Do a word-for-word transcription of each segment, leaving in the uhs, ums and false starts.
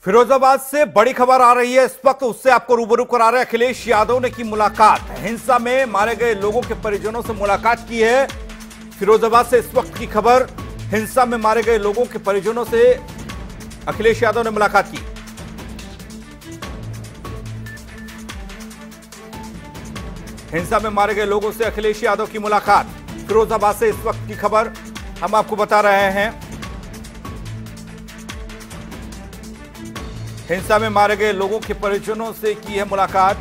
फिरोजाबाद से बड़ी खबर आ रही है इस वक्त, उससे आपको रूबरू करा रहे हैं। अखिलेश यादव ने की मुलाकात, हिंसा में मारे गए लोगों के परिजनों से मुलाकात की है। फिरोजाबाद से इस वक्त की खबर, हिंसा में मारे गए लोगों के परिजनों से अखिलेश यादव ने मुलाकात की। हिंसा में मारे गए लोगों से अखिलेश यादव की मुलाकात, फिरोजाबाद से इस वक्त की खबर हम आपको बता रहे हैं। हिंसा में मारे गए लोगों के परिजनों से की है मुलाकात।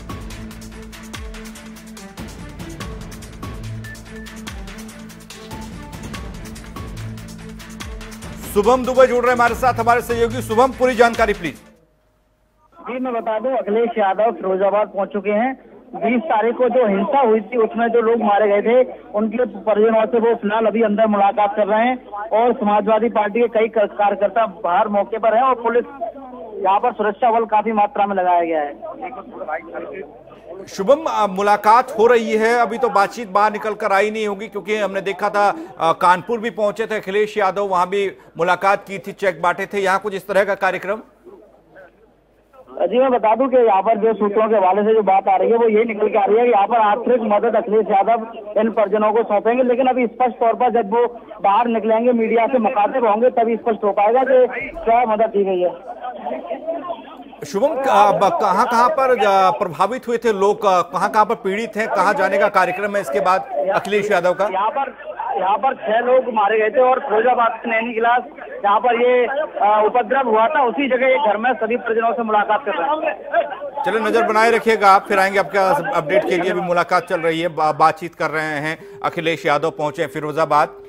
शुभम दुबे जुड़ रहे हैं हमारे साथ, हमारे सहयोगी। शुभम, पूरी जानकारी प्लीज। जी मैं बता दूं, अखिलेश यादव फिरोजाबाद पहुंच चुके हैं। बीस तारीख को जो हिंसा हुई थी उसमें जो लोग मारे गए थे उनके परिजनों से वो फिलहाल अभी अंदर मुलाकात कर रहे हैं और समाजवादी पार्टी के कई कार्यकर्ता बाहर मौके पर हैं और पुलिस यहाँ पर सुरक्षा बल काफी मात्रा में लगाया गया है। शुभम, मुलाकात हो रही है, अभी तो बातचीत बाहर निकल कर आई नहीं होगी, क्योंकि हमने देखा था कानपुर भी पहुंचे थे अखिलेश यादव, वहां भी मुलाकात की थी, चेक बांटे थे। यहाँ कुछ इस तरह का कार्यक्रम? जी मैं बता दूं कि यहाँ पर जो सूत्रों के हवाले से जो बात आ रही है वो ये निकल के आ रही है कि यहाँ पर आर्थिक मदद अखिलेश यादव इन परिजनों को सौंपेंगे, लेकिन अभी स्पष्ट तौर पर जब वो बाहर निकलेंगे, मीडिया से मुखातिब होंगे, तभी स्पष्ट हो पाएगा कि क्या मदद दी गई है। शुभम, कहाँ कहाँ पर प्रभावित हुए थे लोग, कहाँ कहाँ पर पीड़ित हैं, कहाँ जाने का कार्यक्रम है इसके बाद अखिलेश यादव का? यहाँ पर यहाँ पर छह लोग मारे गए थे और फिरोजाबाद के नैनी क्लास जहाँ पर ये उपद्रव हुआ था उसी जगह ये घर में सभी परिजनों से मुलाकात कर रहे हैं। चलो, नजर बनाए रखिएगा आप, फिर आएंगे आपका अपडेट के लिए। भी मुलाकात चल रही है, बातचीत कर रहे हैं। अखिलेश यादव पहुंचे फिरोजाबाद।